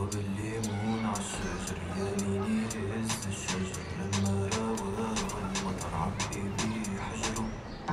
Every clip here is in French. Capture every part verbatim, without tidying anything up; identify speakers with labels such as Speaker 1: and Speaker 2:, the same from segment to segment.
Speaker 1: بالليمون عالشجر يميني هز الشجر لما راوغ المطر عبي بيه حجره.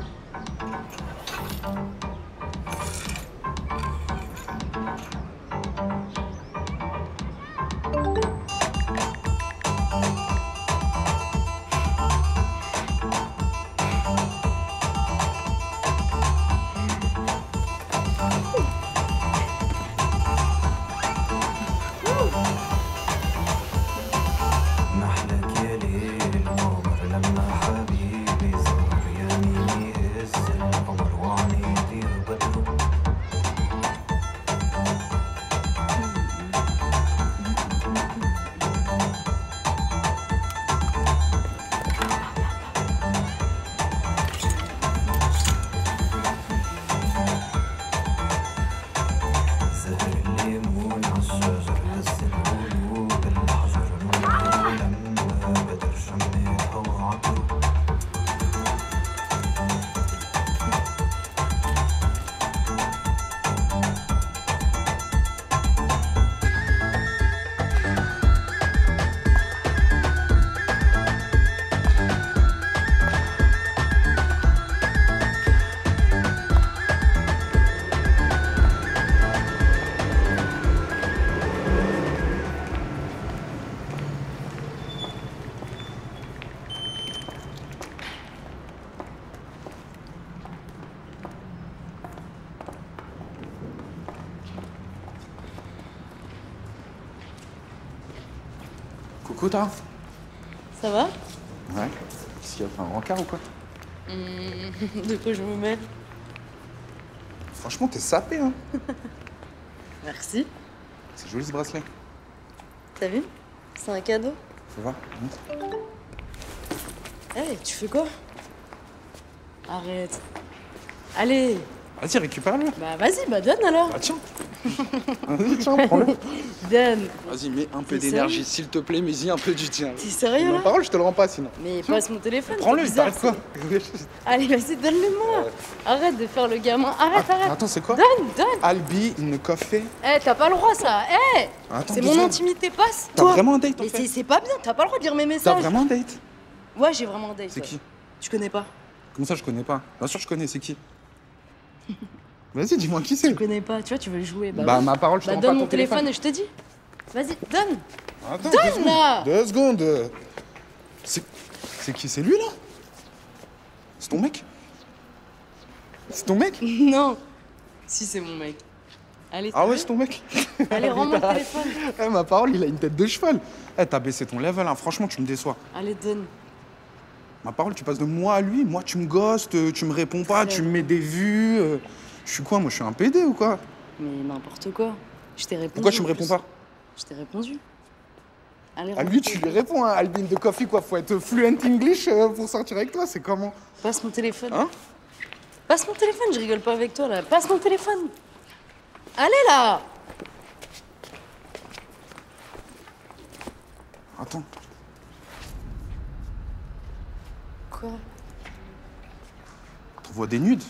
Speaker 2: Coucou, toi.
Speaker 3: Ça va?
Speaker 2: Ouais. Est-ce qu'il y a un rencard ou quoi?
Speaker 3: mmh, De quoi je me mêle?
Speaker 2: Franchement, t'es sapé, hein.
Speaker 3: Merci.
Speaker 2: C'est joli ce bracelet.
Speaker 3: T'as vu? C'est un cadeau.
Speaker 2: Faut voir, montre.
Speaker 3: Eh, hey, tu fais quoi? Arrête. Allez.
Speaker 2: Vas-y, récupère-le.
Speaker 3: Bah vas-y, bah donne alors.
Speaker 2: Bah tiens. Vas-y, tiens, prends-le.
Speaker 3: Donne.
Speaker 2: Vas-y, mets un peu d'énergie, s'il te plaît, mets-y un peu du tien.
Speaker 3: T'es sérieux là?
Speaker 2: Ma parole, je te le rends pas sinon.
Speaker 3: Mais passe mon téléphone.
Speaker 2: Prends-le, il
Speaker 3: bizarre,
Speaker 2: t'arrête quoi?
Speaker 3: Allez, vas-y, donne-le-moi. Arrête de faire le gamin. Arrête, arrête.
Speaker 2: Attends, c'est quoi?
Speaker 3: Donne, donne.
Speaker 2: Albi, une coffee.
Speaker 3: Eh, t'as pas le droit ça. Eh,
Speaker 2: Attends,
Speaker 3: c'est
Speaker 2: deux
Speaker 3: mon
Speaker 2: secondes.
Speaker 3: intimité, passe.
Speaker 2: T'as vraiment un date en
Speaker 3: Mais
Speaker 2: fait?
Speaker 3: c'est- c'est pas bien, t'as pas le droit de lire mes
Speaker 2: T'as
Speaker 3: messages.
Speaker 2: vraiment un date?
Speaker 3: Ouais, j'ai vraiment un date.
Speaker 2: C'est
Speaker 3: ouais.
Speaker 2: qui?
Speaker 3: Tu connais pas?
Speaker 2: Comment ça, je connais pas? Bien sûr, je connais, c'est qui? Vas-y, dis-moi qui c'est.
Speaker 3: Tu connais pas, tu vois, tu veux jouer. Bah,
Speaker 2: Bah,
Speaker 3: ouais.
Speaker 2: ma parole, je te
Speaker 3: Bah
Speaker 2: rends
Speaker 3: donne
Speaker 2: pas
Speaker 3: mon
Speaker 2: ton téléphone.
Speaker 3: téléphone et je te dis. Vas-y, donne.
Speaker 2: Attends,
Speaker 3: Donne,
Speaker 2: deux secondes.
Speaker 3: là.
Speaker 2: Deux secondes. C'est... C'est qui? C'est lui, là? C'est ton mec? C'est ton mec?
Speaker 3: Non. Si, c'est mon mec. Allez,
Speaker 2: Ah ouais,
Speaker 3: veux
Speaker 2: c'est ton mec?
Speaker 3: Allez, rends-moi le téléphone.
Speaker 2: Eh, ma parole, il a une tête de cheval. Eh, t'as baissé ton level, hein. Franchement, tu me déçois.
Speaker 3: Allez, donne.
Speaker 2: Ma parole, tu passes de moi à lui. Moi, tu me ghostes, tu me réponds pas, tu me mets des vues. euh, Je suis quoi? Moi, je suis un P D ou quoi?
Speaker 3: Mais n'importe quoi. Je t'ai répondu.
Speaker 2: Pourquoi tu me
Speaker 3: en
Speaker 2: réponds
Speaker 3: plus.
Speaker 2: pas?
Speaker 3: Je t'ai répondu. Allez,
Speaker 2: À
Speaker 3: rends-moi
Speaker 2: lui,
Speaker 3: le
Speaker 2: tu lui
Speaker 3: téléphone.
Speaker 2: réponds, hein. Albin de Coffee, quoi. Faut être fluent English euh, pour sortir avec toi. C'est comment?
Speaker 3: Passe mon téléphone.
Speaker 2: Hein?
Speaker 3: Passe mon téléphone, je rigole pas avec toi là. Passe mon téléphone. Allez là.
Speaker 2: Attends.
Speaker 3: Quoi?
Speaker 2: T'envoies des nudes?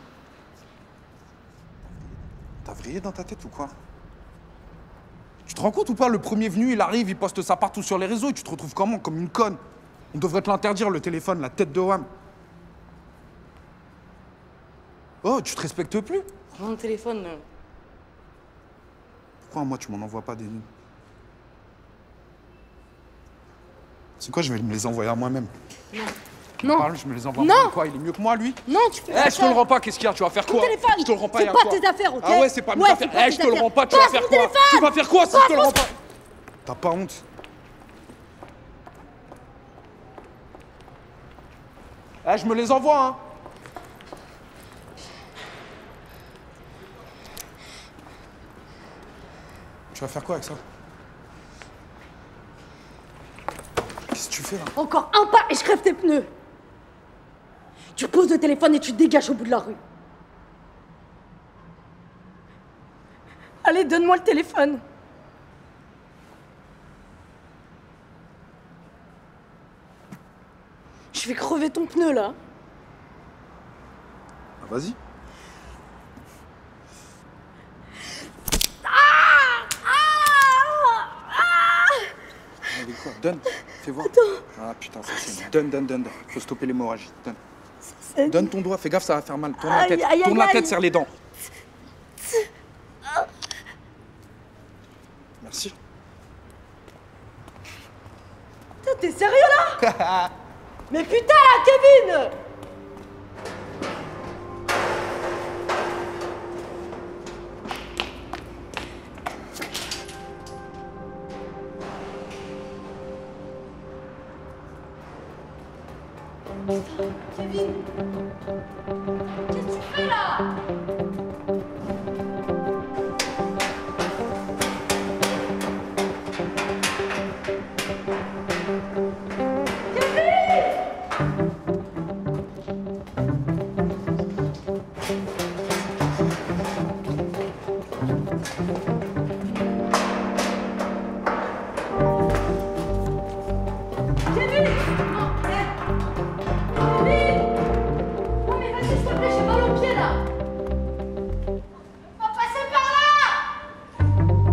Speaker 2: T'as vrillé dans ta tête ou quoi? Tu te rends compte ou pas? Le premier venu, il arrive, il poste ça partout sur les réseaux et tu te retrouves comment? Comme une conne. On devrait te l'interdire, le téléphone, la tête de Wham. Oh, tu te respectes plus?
Speaker 3: Prends mon téléphone là.
Speaker 2: Pourquoi moi, tu m'en envoies pas des nudes? C'est quoi? Je vais me les envoyer à moi-même.
Speaker 3: Non.
Speaker 2: Parle, je me les envoie
Speaker 3: Non.
Speaker 2: à moi. Quoi? Il est mieux que moi, lui?
Speaker 3: Non, tu peux
Speaker 2: Eh,
Speaker 3: pas
Speaker 2: je te le rends pas, qu'est-ce qu'il y a? Tu vas faire quoi?
Speaker 3: téléphone.
Speaker 2: Je te le rends pas,
Speaker 3: C'est
Speaker 2: y a
Speaker 3: pas
Speaker 2: quoi?
Speaker 3: tes affaires, ok?
Speaker 2: Ah ouais, c'est pas mes
Speaker 3: Ouais,
Speaker 2: affaires.
Speaker 3: c'est pas
Speaker 2: Eh, je
Speaker 3: tes
Speaker 2: te le
Speaker 3: affaires.
Speaker 2: rends pas, tu
Speaker 3: Passe
Speaker 2: vas faire
Speaker 3: mon
Speaker 2: quoi?
Speaker 3: téléphone.
Speaker 2: Tu vas faire quoi si je te le rends pas? T'as pas honte? Eh, je me les envoie, hein. Tu vas faire quoi avec ça? Qu'est-ce que tu fais là?
Speaker 3: Encore un pas et je crève tes pneus. Tu poses le téléphone et tu te dégages au bout de la rue. Allez, donne-moi le téléphone. Je vais crever ton pneu là.
Speaker 2: Ah, vas-y.
Speaker 3: Ah,
Speaker 2: Donne, fais voir.
Speaker 4: Attends.
Speaker 2: Ah putain, ça c'est. Donne, donne, donne. donne. Faut stopper l'hémorragie. Donne.
Speaker 4: C'est-
Speaker 2: Donne ton doigt, fais gaffe, ça va faire mal. Tourne la
Speaker 4: Aïe,
Speaker 2: tête,
Speaker 4: aïe,
Speaker 2: tourne
Speaker 4: aïe,
Speaker 2: la tête,
Speaker 4: aïe.
Speaker 2: serre les dents. Merci.
Speaker 4: Putain, t'es sérieux là? Mais putain là, Kevin! Kevin! Qu'est-ce que tu fais là? Kevin! Non, eh. Kevin! Non mais vas-y, s'il te plaît, j'ai mal aux pieds là! On va passer par là!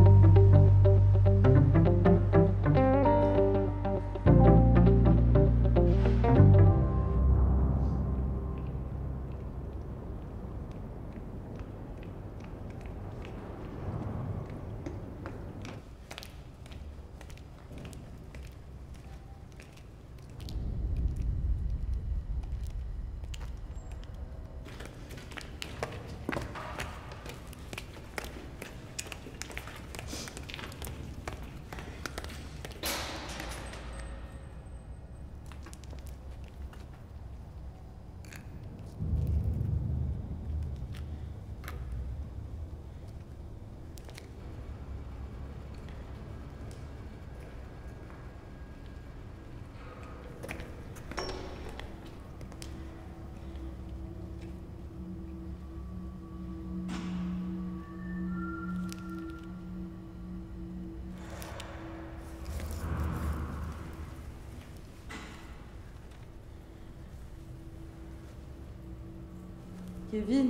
Speaker 4: Kevin?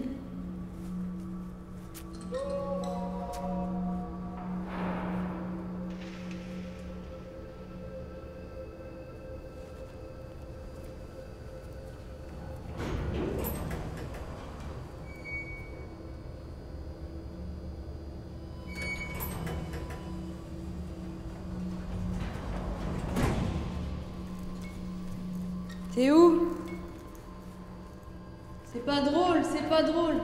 Speaker 4: T'es où? C'est pas drôle, c'est pas drôle.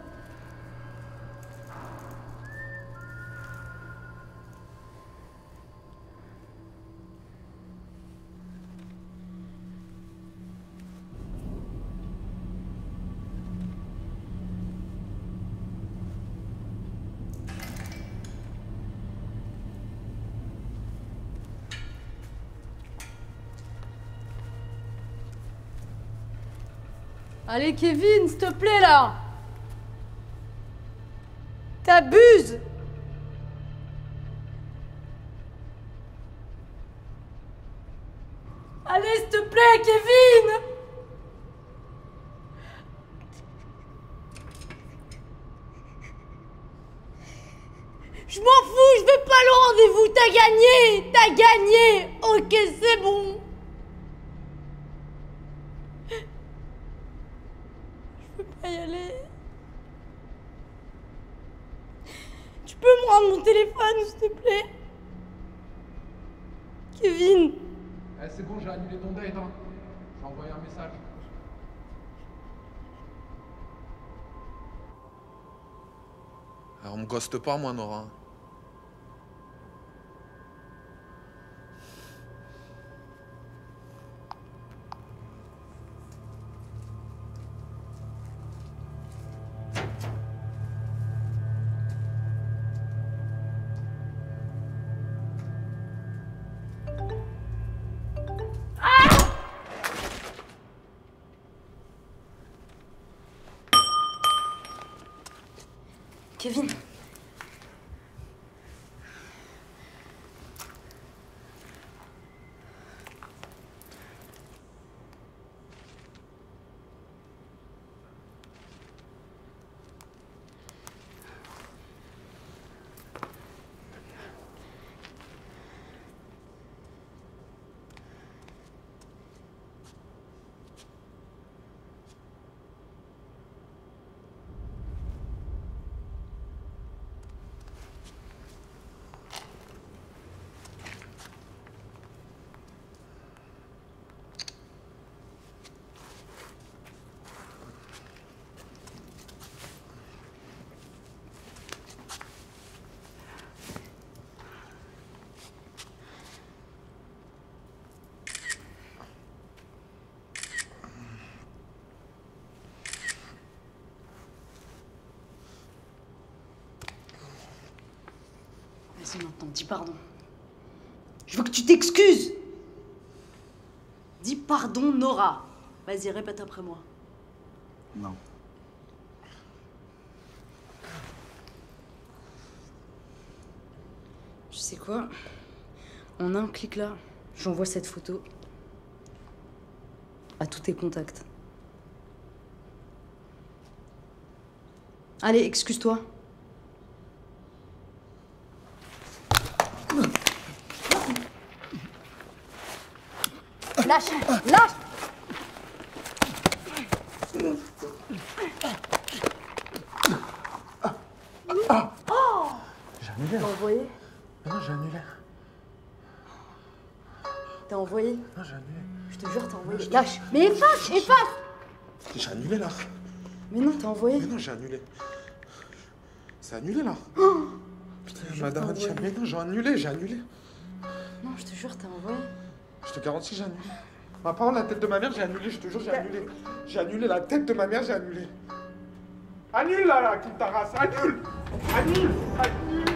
Speaker 4: Allez Kevin, s'il te plaît là. T'abuses. Allez s'il te plaît Kevin. Je m'en fous, je veux pas le rendez-vous, t'as gagné, t'as gagné. Ok, c'est bon. Pas y aller. Tu peux me rendre mon téléphone, s'il te plaît? Kevin.
Speaker 2: Eh, c'est bon, j'ai annulé ton date, hein. J'ai envoyé un message. Alors, on me ghoste pas, moi, Nora.
Speaker 3: Kevin. Vas-y maintenant, dis pardon. Je veux que tu t'excuses. Dis pardon, Nora. Vas-y, répète après moi.
Speaker 2: Non.
Speaker 3: Tu sais quoi? En un clic là, j'envoie cette photo à tous tes contacts. Allez, excuse-toi. Lâche, lâche.
Speaker 2: J'ai annulé.
Speaker 3: T'as envoyé?
Speaker 2: Non, j'ai annulé.
Speaker 3: T'as envoyé?
Speaker 2: Non, j'ai annulé.
Speaker 3: Je te jure, t'as envoyé. Lâche. Mais efface, efface.
Speaker 2: J'ai annulé là.
Speaker 3: Mais non, t'as envoyé.
Speaker 2: Mais non, j'ai annulé. C'est annulé là. Putain, madame a dit, mais non, j'ai annulé, j'ai annulé.
Speaker 3: Non, je te jure, t'as envoyé.
Speaker 2: Je te garantis, j'ai annulé. Ma parole, la tête de ma mère, j'ai annulé, je te jure, j'ai annulé. J'ai annulé la tête de ma mère, j'ai annulé. Annule là, là, qui ta race, annule. Annule, annule.